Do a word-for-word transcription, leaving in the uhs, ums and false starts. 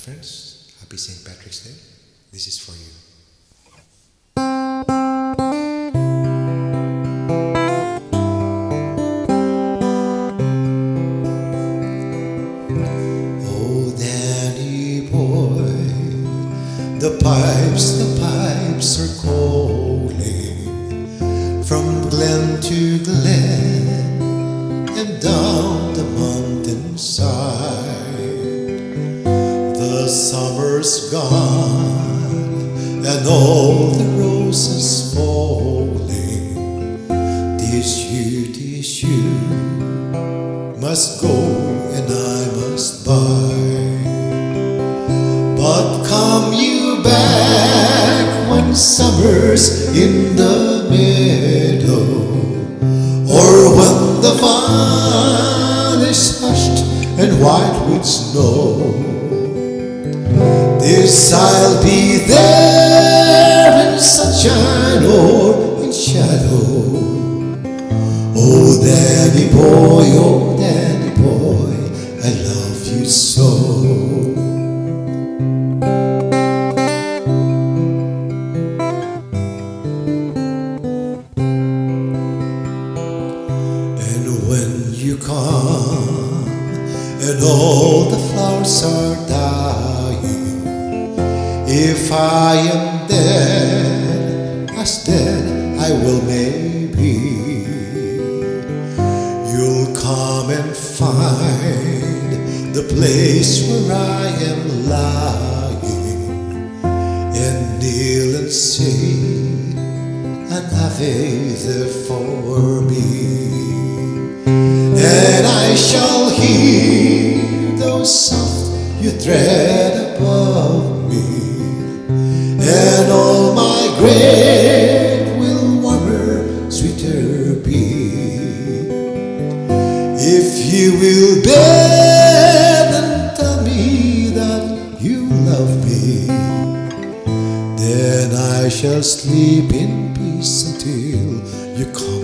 friends, happy Saint Patrick's Day. This is for you. Oh, Danny boy, the pipes, the pipes are calling from glen to glen and down the mountainside. The summer's gone and all the roses falling. Tis you, tis you must go and I must buy. But come you back when summer's in the meadow, or when the vine is hushed and white with snow. This I'll be there in sunshine or in shadow. Oh, Danny boy, oh, Danny boy, I love you so. And when you come and all the flowers are dying, if I am dead, as dead I will maybe, you'll come and find the place where I am lying, and kneel and say an Ave there for me. And I shall hear those soft you tread above me, and all my grave will warmer, sweeter be. If you will bend and tell me that you love me, then I shall sleep in peace until you come